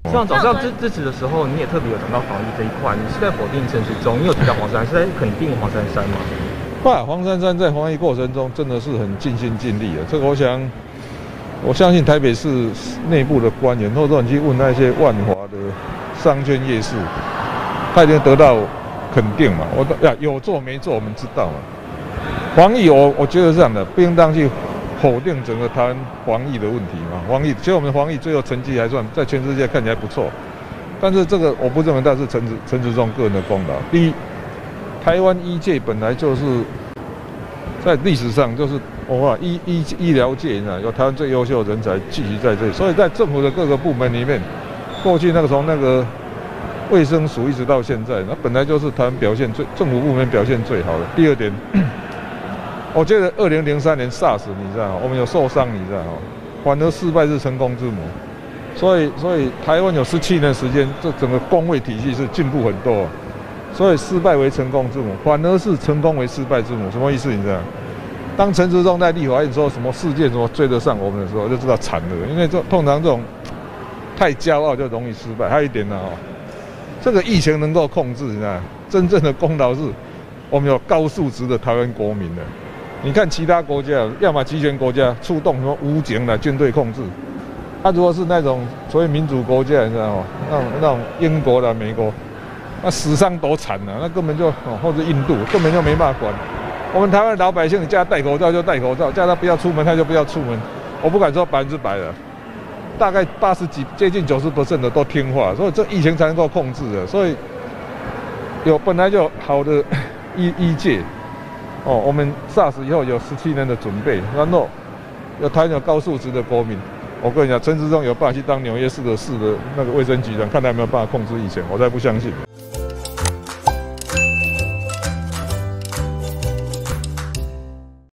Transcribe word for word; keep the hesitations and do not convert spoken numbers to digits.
市长早上支支持的时候，你也特别有讲到防疫这一块，你是在否定陈时中，你有提到黄珊珊，是在肯定黄珊珊吗？ 哇，黄珊珊在防疫过程中真的是很尽心尽力的。这个我想，我相信台北市内部的官员，或者你去问那些万华的商圈夜市，他已经得到肯定嘛。我呀有做没做，我们知道嘛。防疫我我觉得是这样的，不应当去否定整个台湾防疫的问题嘛。防疫，其实我们防疫最后成绩还算在全世界看起来不错，但是这个我不认为它是陈时陈时中个人的功劳。第一，台湾医界本来就是在历史上就是我医医医疗界呢，有台湾最优秀的人才聚集在这里，所以在政府的各个部门里面，过去那个从那个卫生署一直到现在，那本来就是台湾表现最政府部门表现最好的。第二点，我觉得二零零三年 SARS 你知道，我们有受伤你知道，反而失败是成功之母。所以所以台湾有十七年时间，这整个公卫体系是进步很多。所以失败为成功之母，反而是成功为失败之母，什么意思？你知道？当陈时中在立法院说什么事件什么追得上我们的时候，就知道惨了。因为这通常这种太骄傲就容易失败。还有一点呢，哦，这个疫情能够控制，你知道？真正的功劳是我们有高素质的台湾国民的。你看其他国家，要么集权国家出动什么武警的军队控制，他、啊、如果是那种所谓民主国家，你知道吗？那种那种英国的、美国。那死伤多惨啊！那根本就，或者印度根本就没办法管。我们台湾老百姓，你叫他戴口罩就戴口罩，叫他不要出门他就不要出门。我不敢说百分之百了，大概八十几、接近九十 percent 的都听话，所以这疫情才能够控制的。所以有本来就有好的医医界，哦，我们 SARS 以后有十七年的准备，然后有台湾有高素质的国民。我跟你讲，陈时中有办法去当纽约市的市的那个卫生局长，看他有没有办法控制疫情，我才不相信。